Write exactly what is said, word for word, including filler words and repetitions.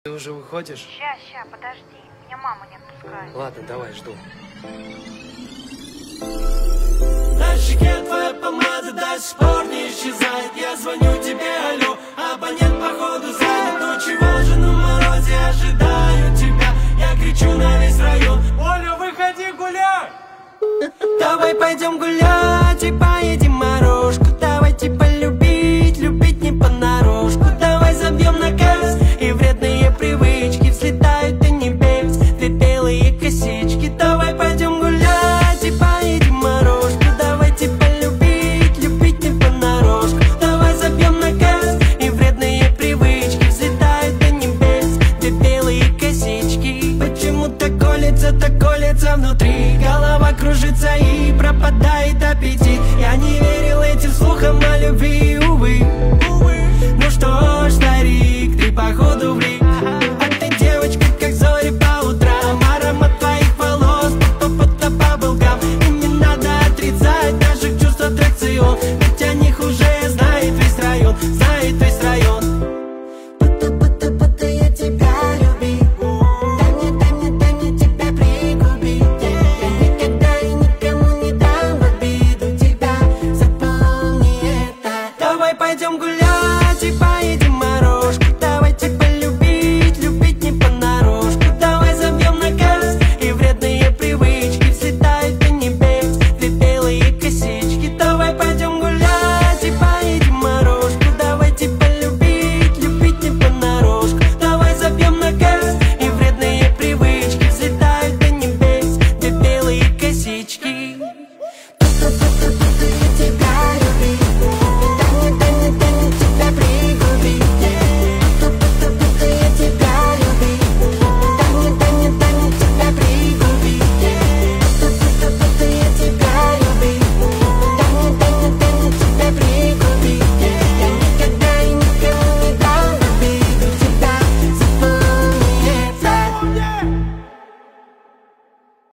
Ты уже выходишь? Ща, ща, подожди. Меня мама не отпускает. Ладно, давай, жду. На щеке твоя помада до сих пор не исчезает. Я звоню тебе, алло, абонент походу занят. Ну чего же на морозе, ожидаю тебя. Я кричу на весь район: Оля, выходи гулять! Давай пойдем гулять, и